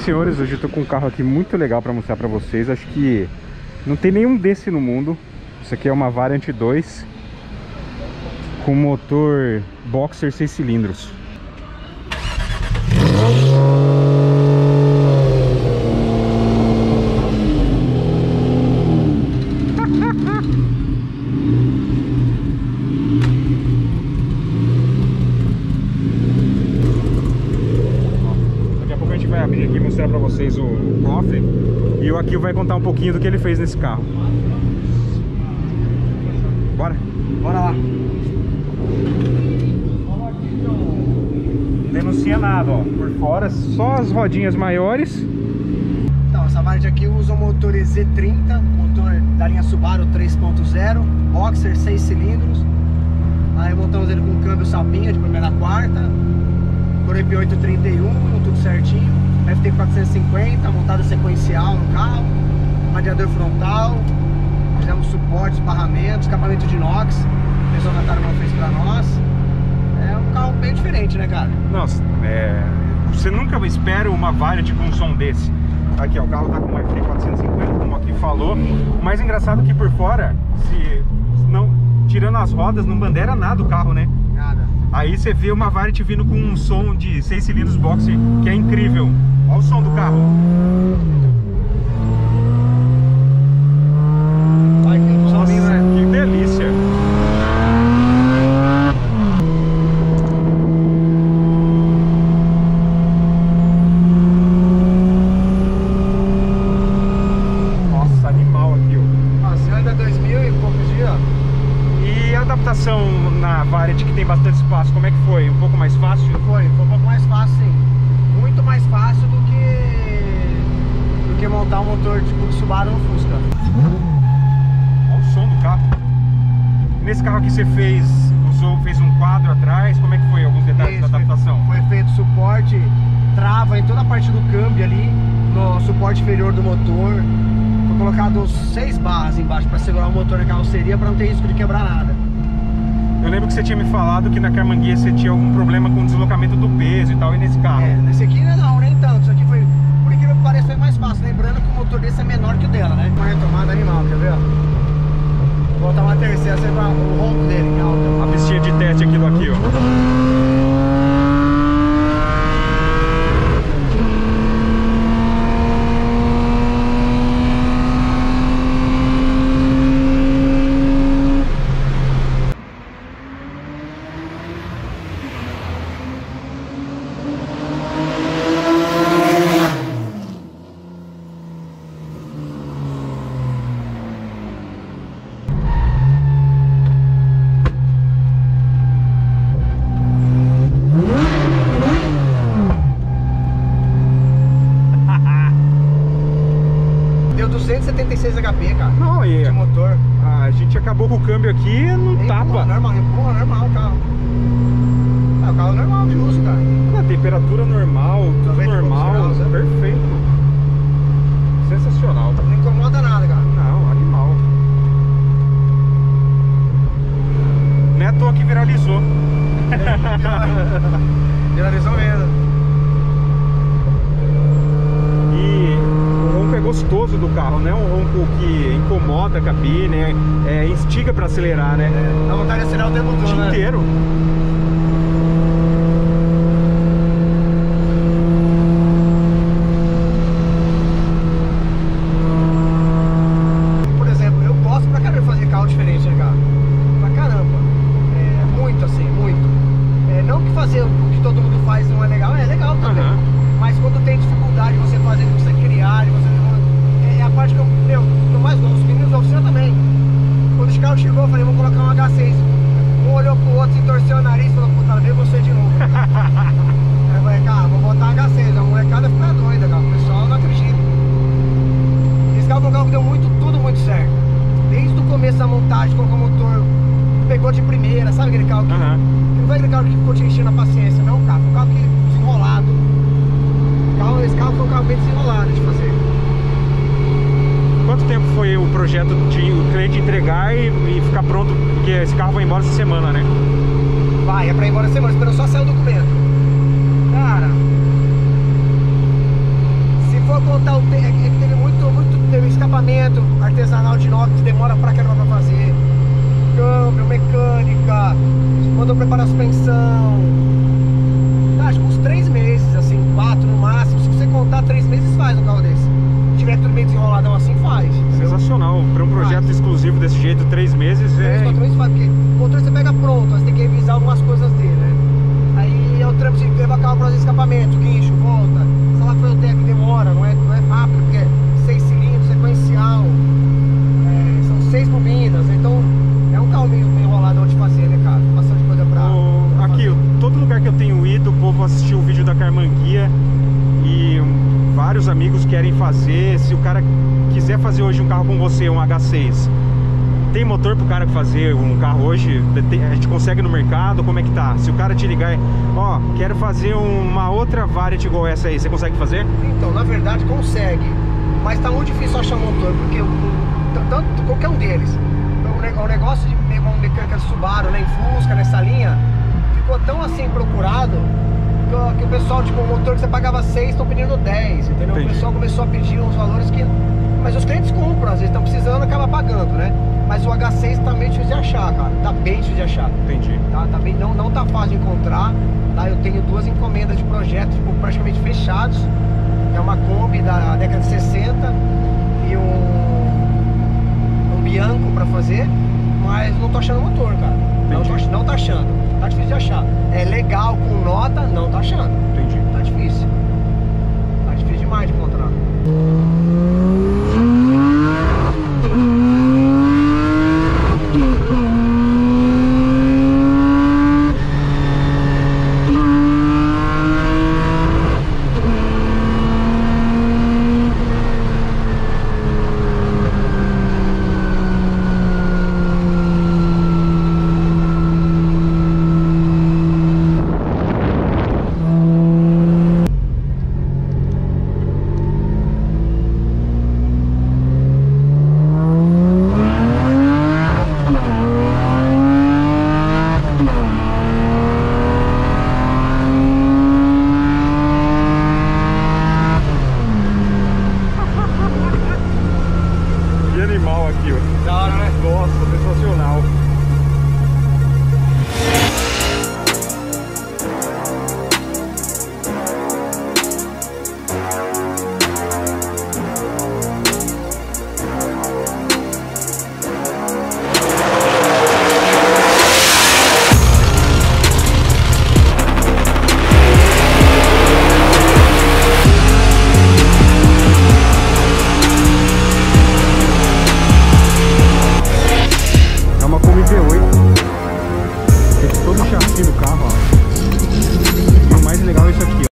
senhores, hoje eu tô com um carro aqui muito legal para mostrar para vocês. Acho que não tem nenhum desse no mundo. Isso aqui é uma Variant 2 com motor Boxer 6 cilindros. Vai abrir aqui e mostrar pra vocês o cofre. E o Akil vai contar um pouquinho do que ele fez nesse carro. Bora? Bora lá. Não denuncia nada, ó. Por fora, só as rodinhas maiores. Então, essa Variant aqui usa o motor EZ30, motor da linha Subaru 3.0, Boxer 6 cilindros. Aí montamos ele com câmbio sapinha de primeira a quarta, Corep 831, tudo certinho. FT 450, montada sequencial no carro, radiador frontal, fizemos suportes, barramentos, escapamento de inox, o pessoal da Tarman fez pra nós. É um carro bem diferente, né, cara? Nossa, você nunca espera uma Variant com um som desse. Aqui, ó, o carro tá com um FT 450, como aqui falou. O mais engraçado é que por fora, tirando as rodas, não bandeira nada o carro, né? Nada. Aí você vê uma Variant vindo com um som de 6 cilindros Boxer, que é incrível. Olha o som do carro. Ai, que sozinho, né? Que delícia. Nossa, animal aqui, ó. Nossa, anda 2000 e poucos dias. E a adaptação na Variant, que tem bastante espaço, como é que foi? Um pouco mais fácil? Foi um pouco mais fácil, sim. Muito mais fácil do que montar um motor tipo Subaru no Fusca. Olha o som do carro. Nesse carro aqui você fez um quadro atrás, como é que foi? Alguns detalhes da adaptação? Foi feito suporte, trava em toda a parte do câmbio ali, no suporte inferior do motor. Foi colocado 6 barras embaixo para segurar o motor na carroceria, para não ter risco de quebrar nada. Eu lembro que você tinha me falado que na Carmanguia você tinha algum problema com o deslocamento do peso e tal, e nesse carro? Nesse aqui não, nem tanto. Isso aqui foi, por incrível que pareça, foi mais fácil. Lembrando que o motor desse é menor que o dela, né? Uma retomada animal, quer ver? Vou botar uma terceira, você vai o ronco dele em alta. A pistinha de teste aquilo aqui, ó. Deu 276 HP, cara. Não, e de motor. A gente acabou com o câmbio aqui não tapa. Normal o carro. É o carro normal de uso, cara. A temperatura normal, tudo normal, graus, né? Perfeito. Sensacional. Não incomoda nada, cara. Não, animal. Neto que viralizou. Viralizou mesmo. E o ronco é gostoso do carro, né? Um ronco que incomoda a cabine, instiga para acelerar, né? Dá vontade de acelerar o tempo todo, O dia inteiro. Por exemplo, eu gosto pra caramba de fazer carro diferente, né, cara? Pra caramba. Muito assim, muito. Não que fazer o que todo mundo faz não é legal também. Mas quando tem dificuldade de você fazer, de você criar, é a parte que eu mais gosto. Os meninos da oficina também. Quando o carro chegou, eu falei, vou colocar um H6. Um olhou pro outro, se torceu o nariz e falou, puta, veio você de novo. Aí eu falei, cara, vou botar um H6. A molecada fica doida, cara. O pessoal não acredita. Esse carro foi um carro que deu tudo muito certo. Desde o começo da montagem, colocou o motor, pegou de primeira, sabe aquele carro que... Não foi aquele carro que ficou te enchendo a paciência, não, cara. Foi um carro que desenrolado. Esse carro foi um carro bem desenrolado de fazer. Quanto tempo foi o projeto de o cliente entregar e ficar pronto? Porque esse carro vai embora essa semana, né? Vai, é pra ir embora essa semana, esperou só sair o documento. Cara, contar, é que teve teve escapamento artesanal de inox que demora pra caramba pra fazer. Câmbio, mecânica, mandou preparar a suspensão. Acho que uns 3 meses, assim, 4 no máximo. Se você contar 3 meses, faz um carro desse. Se tiver tudo bem desenroladão assim, faz. Sensacional. Para um projeto exclusivo desse jeito, 3 meses é... 3, 4 meses faz, porque o motor você pega pronto, mas tem que revisar algumas coisas dele, né? Aí é o trampo de levar carro para fazer escapamento, guincho, volta. Se ela foi o deck, demora, não é rápido, porque é 6 cilindros, sequencial. São 6 bobinas, então é um carro meio enroladão de fazer, né, cara? Bastante coisa pra aqui, fazer. Todo lugar que eu tenho ido, o povo assistiu o vídeo da Carmanguia e vários amigos querem fazer. Se o cara quiser fazer hoje um carro com você, um H6, tem motor pro cara fazer um carro hoje? A gente consegue no mercado? Como é que tá? Se o cara te ligar, ó, quero fazer uma outra Variant igual essa aí, você consegue fazer? Então, na verdade consegue, mas tá muito difícil achar um motor, porque tanto qualquer um deles, o negócio de uma mecânica de Subaru, né, em Fusca, nessa linha, ficou tão assim procurado que o pessoal, tipo, o motor que você pagava 6, estão pedindo 10, entendeu? Entendi. O pessoal começou a pedir uns valores que... Mas os clientes compram, às vezes estão precisando, acaba pagando, né? Mas o H6 tá meio difícil de achar, cara. Tá bem difícil de achar. Entendi. Tá bem, não tá fácil de encontrar. Tá? Eu tenho 2 encomendas de projetos, tipo, praticamente fechados. É uma Kombi da década de 60 e um Bianco pra fazer. Mas não tô achando motor, cara. Não tá achando. Tá difícil de achar. É legal com nota, não tá achando. Entendi. Tá difícil. Tá difícil demais de encontrar. Que animal aqui, ó. Da hora, né? Nossa, sensacional.